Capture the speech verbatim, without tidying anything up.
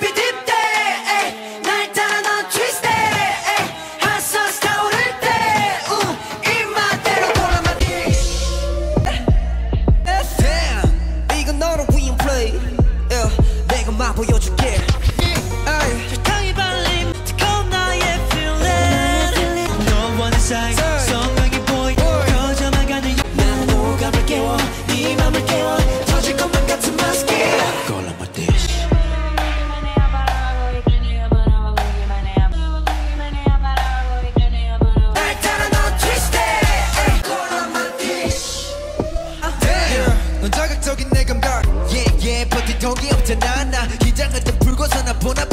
be deep day 날 따라 넌 twist day hot sauce 타오를 때 우, 입맛대로 골라만 Damn 이건 너를 위한 play yeah, 내가 막 보여줄게 ay. 설탕이 발림 뜨거운 나의 feeling 너와는 사이 선명히 보이 커져만 가는 난 호감을 깨워 네 맘을 깨워 터질 것만 같은 마스크 골라 my dish 날 따라 넌 twist it 골라 my dish Damn 넌 자극적인 내 감각 Yeah yeah 버티통이 없잖아 나 긴장을 좀 풀고서 나 보나